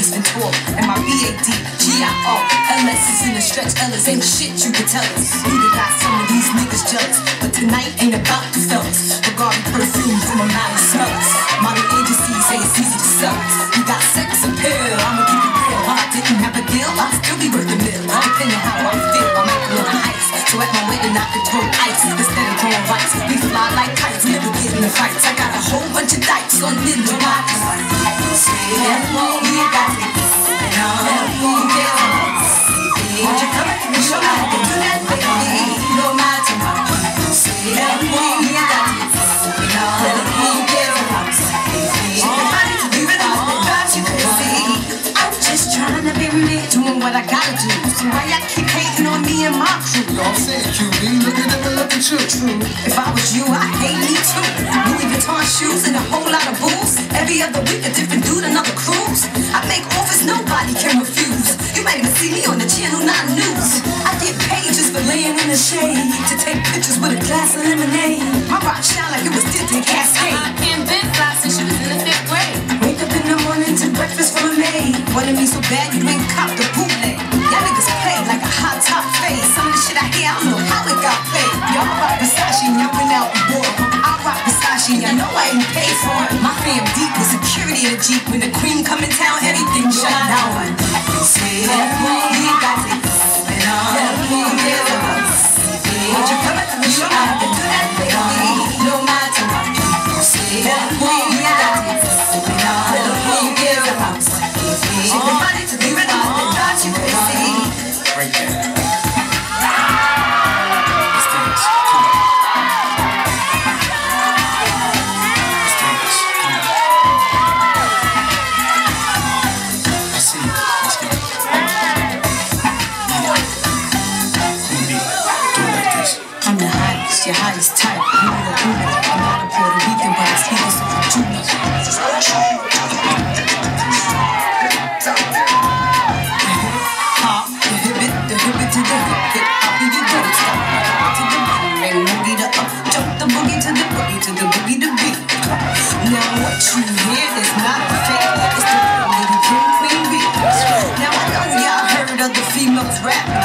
Ace Ventura, and my BAD, GIR. LS is in the stretch, Ellis ain't shit you can tell us. You got some of these niggas jealous, but tonight ain't about the fellas. Regarding perfume from a mountain smellers. Model agencies say it's easy to sell us. You got sex appeal, I'ma keep it real. If I didn't have a deal, I'd still be worth a mill. Depending how I feel, I might go on a ice. So at my wedding, I could throw ice instead of throwing rice. We fly like kites, never get in the fights. I got a whole bunch of dikes on ninja watches. Say that you got it, and all you get is won't you come and show me how to do that, baby? No matter what. Say that you got it, and all you get is everybody to be with us, they drive you crazy. I'm just trying to be me, doing what I gotta do. So why y'all keep hating on me and my crew? Don't say it, QB. Look at them and look at you. True. If I was you, I'd hate me too. Louis Vuitton shoes and a whole lot of booze. Every other week, a different dude, another cruise. I make offers nobody can refuse. You might even see me on the Channel 9 News. I get paid just for laying in the shade to take pictures with a glass of lemonade. My rock shine like it was tinted Cascade. And been fly since she was in the 5th grade. Wake up in the morning to breakfast from a maid. Wanted me so bad you ain't cop the bootleg. Y'all niggas play like a hot top fade. Some of the shit I hear, I don't know how it got paid. Y'all rock Versace, y'all went out and bought. I rock Versace, y'all know I ain't paid for it. My fam deep with security in a Jeep. When the queen come in town, everything shut down. Say that you got it, and all you get is won't you come and show me how to do that, baby? No matter what. Say that you got it, and all you get is everybody to be with us, they drive you crazy. Right there. Let's dance. Come on. Let's dance. Come on. I see you. Let's go. Queen bee, do it like this. I'm the hottest, your hottest type. You know the Uber. I'm not a Puerto Rican, but I speak as a Junior. Hop, the hip to the hip. I'll be your don't stop. To the bang, boogie to up. Jump the boogie to the boogie to the boogie to beat. Now what you hear is not the fake. It's the little Queen Bee. Now I know y'all heard other females rap.